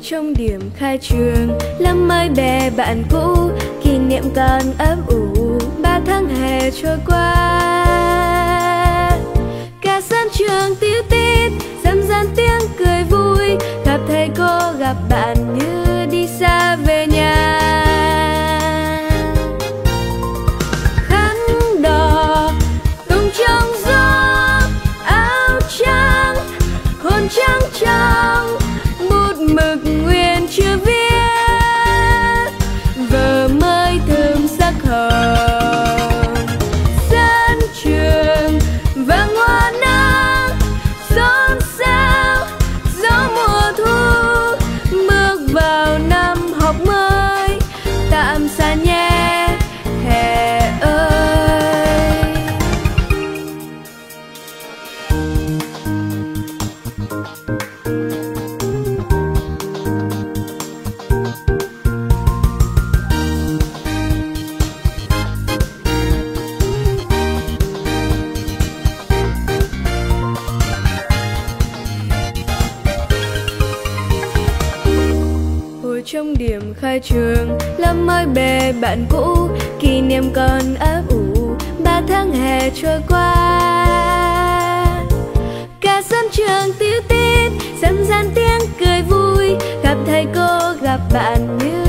trong điểm khai trường, làm mới bè bạn cũ, kỷ niệm còn ấp ủ. 3 tháng hè trôi qua, cả sân trường tíu tít, dâm gian tiếng cười vui, gặp thầy cô gặp bạn như đi xa về nhà. Khăn đỏ tung trong gió, áo trắng hồn trắng trong, bút mực nguyên chưa viết, vở mới thơm sắc hồng. Sân trường vàng hoa nắng xôn xao, gió mùa thu bước vào năm học mới, tạm xa nhé hè ơi. Hồi trong điểm khai trường, làm mới bè bạn cũ, kỷ niệm còn ấp ủ. 3 tháng hè trôi qua, cả sân trường tíu tít, dâm gian tiếng cười vui, gặp thầy cô gặp bạn như